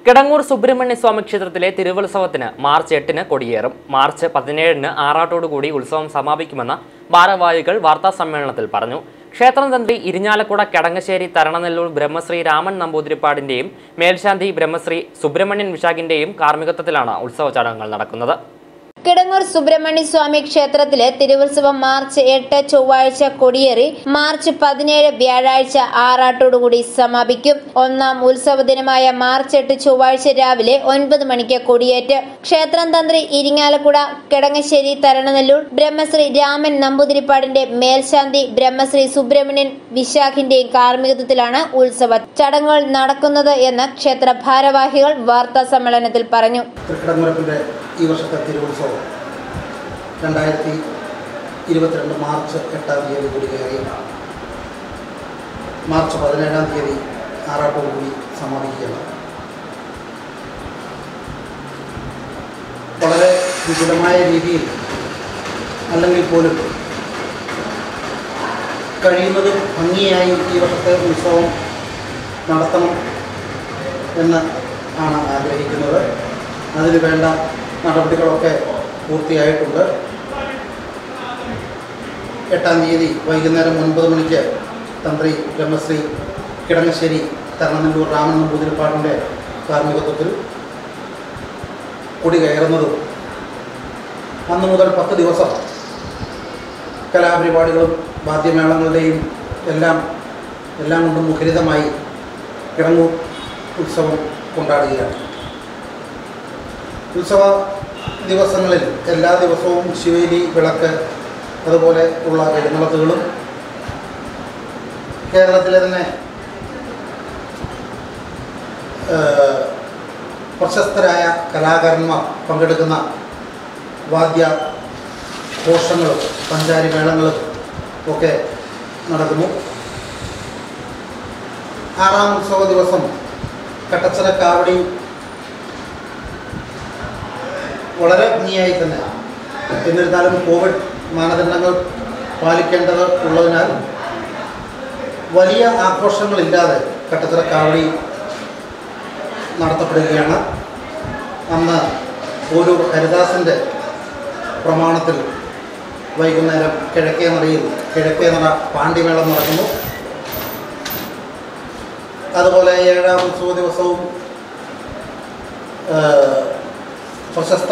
കിടങ്ങൂർ സുബ്രഹ്മണ്യ സ്വാമി ക്ഷേത്രത്തിലെ തിരുവുത്സവത്തിന് March 8-ന് കൊടിയേറും. March 17-ന് ആറാട്ടോടുകൂടി ഉത്സവം സമാപിക്കുമെന്ന് ഭാരവാഹികൾ വാർത്താസമ്മേളനത്തിൽ പറഞ്ഞു. ക്ഷേത്രം തന്ത്രി ഇരിഞ്ഞാലക്കുട കടങ്ങശ്ശേരി തരണനെല്ലൂർ ബ്രഹ്മശ്രീ രാമൻ നമ്പൂതിരിപ്പാടിന്റെയും മേൽശാന്തി ബ്രഹ്മശ്രീ സുബ്രഹ്മണ്യൻ വിശാഖിന്റെയും കാർമ്മികത്വത്തിലാണ് ഉത്സവ ചടങ്ങുകൾ നടക്കുന്നത്. കിടങ്ങൂർ സുബ്രഹ്മണ്യ സ്വാമി ക്ഷേത്രത്തിലെ തിരുവുത്സവം മാർച്ച് 8 ചൊവ്വാഴ്ച കൊടിയേറി മാർച്ച് 17 വ്യാഴാഴ്ച ആറാട്ടോടുകൂടി സമാപിക്കും. ഒന്നാം ഉത്സവ ദിനമായ മാർച്ച് 8 ചൊവ്വാഴ്ച രാവിലെ 9 മണിക്ക് കൊടിയേറ്റ് ക്ഷേത്രം തന്ത്രി ഇരിങ്ങാലക്കുട കടങ്ങശ്ശേരി തരണനെല്ലൂർ ബ്രഹ്മശ്രീ രാമൻ നമ്പൂതിരിപ്പാടിന്റെ മേൽശാന്തി ബ്രഹ്മശ്രീ സുബ്രഹ്മണ്യൻ വിശാഖിന്റെയും കാർമ്മികത്വത്തിലാണ് ഉത്സവ ചടങ്ങുകൾ നടക്കുന്നത് എന്ന് ക്ഷേത്ര ഭാരവാഹികൾ വാർത്താ സമ്മേളനത്തിൽ പറഞ്ഞു. ഈ വർഷത്തെ തിരുവുത്സവം 2022 മാർച്ച് 8-ാം തീയതി കൂടി കയറി മാർച്ച് 17-ാം തീയതി ആറാട്ടോടുകൂടി സമാപിക്കുകയാണ്. വളരെ വിപുലമായ രീതിയിൽ അല്ലെങ്കിൽ പോലും കഴിയുന്നതും ഭംഗിയായി ഈ വർഷത്തെ ഉത്സവം നടത്തണം എന്ന് ആണ് ആഗ്രഹിക്കുന്നത്. അതിന് വേണ്ട നടപടികളൊക്കെ പൂർത്തിയായിട്ടുണ്ട്. 8-ാം തീയതി വൈകുന്നേരം 9 മണിക്ക് തന്ത്രി ബ്രഹ്മശ്രീ കിടങ്ങശ്ശേരി തരണനെല്ലൂർ രാമൻ നമ്പൂതിരിപ്പാടിൻ്റെ കാർമ്മികത്വത്തിൽ കൊടി കയറുന്നതും അന്നു മുതൽ 10 ദിവസം കലാപരിപാടികളും വാദ്യമേളങ്ങളുടെയും എല്ലാം കൊണ്ടും മുഖരിതമായി കിടങ്ങൂർ ഉത്സവം കൊണ്ടാടുകയാണ്. ഉത്സവ ദിവസങ്ങളിൽ എല്ലാ ദിവസവും ശിവേലി, വിളക്ക്, അതുപോലെ ഉള്ള എഴുന്നള്ളത്തുകളും കേരളത്തിലെ തന്നെ പ്രശസ്തരായ കലാകാരന്മാർ പങ്കെടുക്കുന്ന വാദ്യഘോഷങ്ങളും പഞ്ചാരി മേളങ്ങളും ഒക്കെ നടക്കുന്നു. 6-ാം ഉത്സവ ദിവസം കട്ടച്ചന കാവടി വളരെ ഭംഗിയായി തന്നെ, എന്നിരുന്നാലും കോവിഡ് മാനദണ്ഡങ്ങൾ പാലിക്കേണ്ടത് ഉള്ളതിനാൽ വലിയ ആഘോഷങ്ങളില്ലാതെ കട്ടച്ചിറ കാവടി നടത്തപ്പെടുകയാണ്. അന്ന് ഒരു ഹരിദാസിൻ്റെ പ്രമാണത്തിൽ വൈകുന്നേരം കിഴക്കേ നട പാണ്ഡിമേളം നടക്കുന്നു. അതുപോലെ 7-ാം ഉത്സവ ദിവസവും പ്രശസ്ത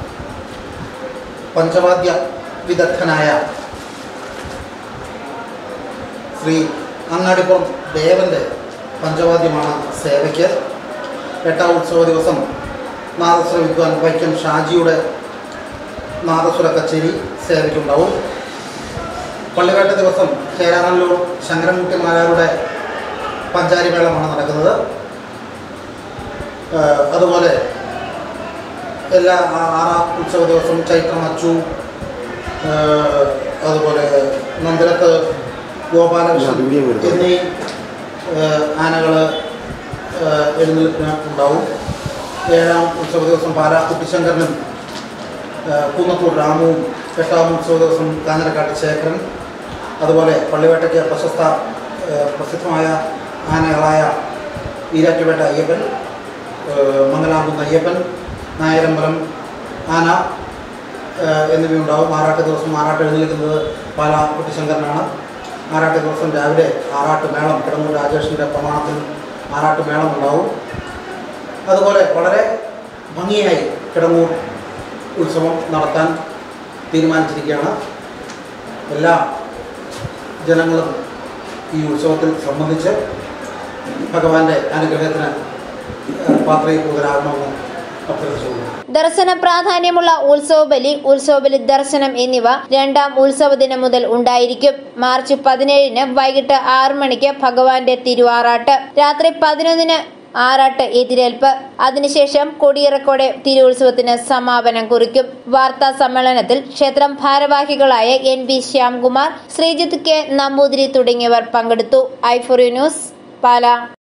പഞ്ചവാദ്യ വിദഗ്ധനായ ശ്രീ അങ്ങാടിപ്പുറം ദേവൻ്റെ പഞ്ചവാദ്യമാണ് സേവയ്ക്ക്. 8-ാം ഉത്സവ ദിവസം നാദസ്വര വിദ്വാൻ വൈക്കം ഷാജിയുടെ നാദസ്വര കച്ചേരി സേവയ്ക്കുണ്ടാവും. പള്ളിവേട്ട ദിവസം ചേരാനല്ലൂർ ശങ്കരൻകുട്ടിമാരാരുടെ പഞ്ചാരിമേളമാണ് നടക്കുന്നത്. അതുപോലെ എല്ലാ 6-ാം ഉത്സവ ദിവസം ചൈത്രം അച്ചു, അതുപോലെ നന്ദനത്ത് ഗോപാലകൃഷ്ണൻ എന്നീ ആനകൾ എഴുന്നള്ളിപ്പിന് ഉണ്ടാവും. 7-ാം ഉത്സവ ദിവസം പാലാ കുട്ടിശങ്കരനും കുന്നത്തൂർ രാമുവും, 8-ാം ഉത്സവ ദിവസം കാഞ്ഞിരക്കാട്ട് ശേഖരൻ, അതുപോലെ പള്ളിവേട്ടയ്ക്ക് പ്രസിദ്ധമായ ആനകളായ ഈരാറ്റുപേട്ട അയ്യപ്പൻ, മംഗലാംകുന്ന് അയ്യപ്പൻ, നായരമ്പലം ആന എന്നിവയുണ്ടാവും. ആറാട്ട് ദിവസം ആറാട്ട് എഴുന്നള്ളിക്കുന്നത് പാലാ കുട്ടിശങ്കരനാണ്. ആറാട്ട് ദിവസം രാവിലെ ആറാട്ട് മേളം, കിടങ്ങൂർ രാജേഷിൻ്റെ പ്രമാണത്തിൽ ആറാട്ട് മേളം ഉണ്ടാവും. അതുപോലെ വളരെ ഭംഗിയായി കിടങ്ങൂർ ഉത്സവം നടത്താൻ തീരുമാനിച്ചിരിക്കുകയാണ്. എല്ലാ ജനങ്ങളും ഈ ഉത്സവത്തിൽ സംബന്ധിച്ച് ഭഗവാന്റെ അനുഗ്രഹത്തിന് പാത്രമാകണമെന്ന് ദർശന പ്രാധാന്യമുള്ള ഉത്സവബലി ദർശനം എന്നിവ 2-ാം ഉത്സവ ദിനം മുതൽ ഉണ്ടായിരിക്കും. മാർച്ച് 17-ന് വൈകിട്ട് 6 മണിക്ക് ഭഗവാന്റെ തിരുവാറാട്ട്, രാത്രി 11-ന് ആറാട്ട് എതിരേൽപ്പ്, അതിനുശേഷം കൊടിയിറക്കോടെ തിരുവുത്സവത്തിന് സമാപനം കുറിക്കും. വാർത്താ സമ്മേളനത്തിൽ ക്ഷേത്രം ഭാരവാഹികളായ NB ശ്യാംകുമാർ, ശ്രീജിത്ത് K നമ്പൂതിരി തുടങ്ങിയവർ പങ്കെടുത്തു. i4U news, Pala.